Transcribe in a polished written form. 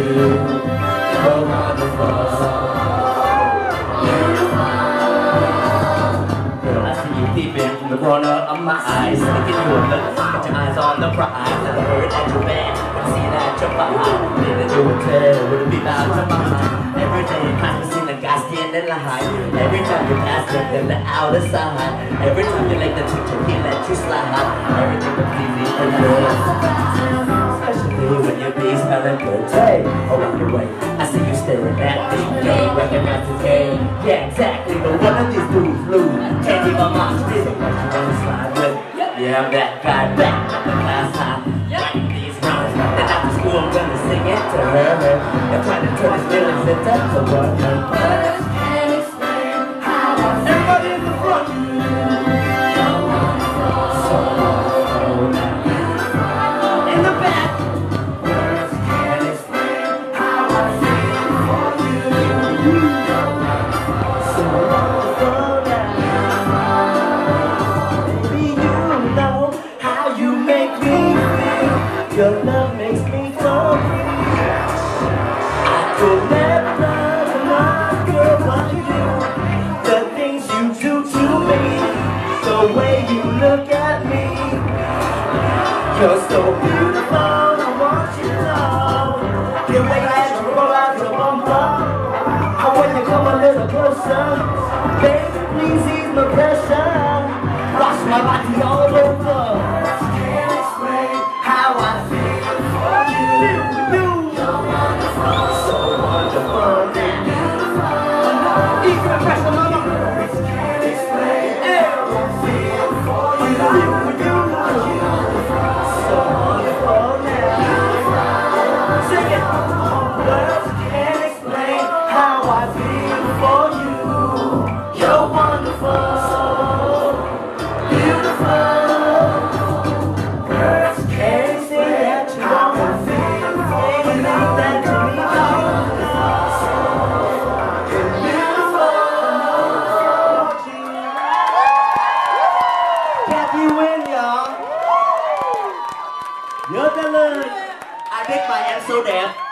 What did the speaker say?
You're wonderful, girl, I see you peeping from the corner of my eyes. Looking you a look, got your eyes on the prize. And I heard at your bed, I see that you're behind. Then you would tell, would it be about to my mind? Every day you pass me, see the guy standing line. Every time you pass them, then the outer side. Every time you like the teacher, he let you slide. Everything completely for good. Especially when your bees smelling good. Hey, around your way, I see you staring at me. Don't recognize his game. Yeah, exactly, but one of these dudes lose. Can't keep my mind still. What you wanna slide with? Yeah, I'm that guy back at the class high. Writing these rhymes, then after school I'm gonna sing it to her. I'm trying to turn his feelings into a word. Words can't explain how I feel. Everybody in the front. So wonderful, so wonderful. In the back. Words can't explain how I feel for you. So wonderful, so wonderful now. Baby, you know how you make me feel. Your love makes me so free. I could never love another girl but you. The things you do to me, the way you look at me. You're so beautiful, I want you to know. The way that you roll out your bumper, how when you come a little closer, baby, please ease my pressure. Wash my body all over. Can't explain how I feel for you. You're wonderful, so wonderful and beautiful. Ease my pressure, mama. Can't explain how I feel for you. You're wonderful, so wonderful now. Sing it. Words can't explain how I feel for you. You're wonderful, so beautiful. Words can't say that you don't feel anything that to me. So beautiful. Kathy Uyen, y'all. You're the Lord. I think my am so deaf.